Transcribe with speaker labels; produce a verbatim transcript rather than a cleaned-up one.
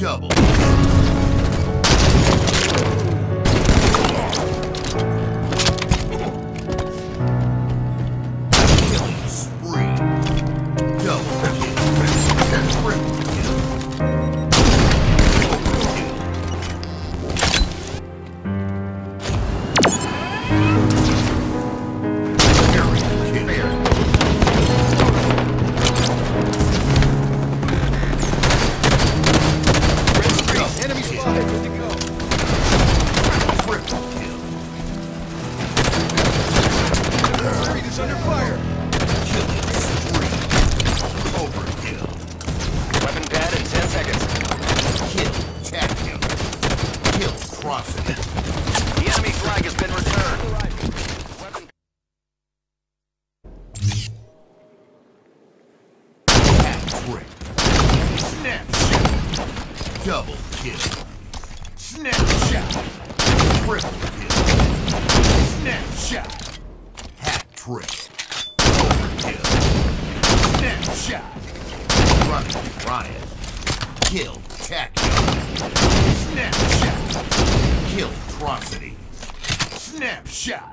Speaker 1: Double. Killing spree. Double kill. Triple kill. Overkill.
Speaker 2: Enemy spotted. Good to go.
Speaker 1: Triple kill.
Speaker 2: Street is under fire.
Speaker 1: Killing spree. Overkill.
Speaker 3: Weapon pad in ten seconds.
Speaker 1: Kill. Tag him. Kill. Crossing.
Speaker 3: The enemy flag has been returned. Weapon
Speaker 1: Hat trick. Snapshot. Double kill. Snapshot. Triple kill. Snapshot. Hat trick. Overkill. Snapshot. Running riot. Kill. Tack him. Snapshot. Kill. Atrocity. Snapshot.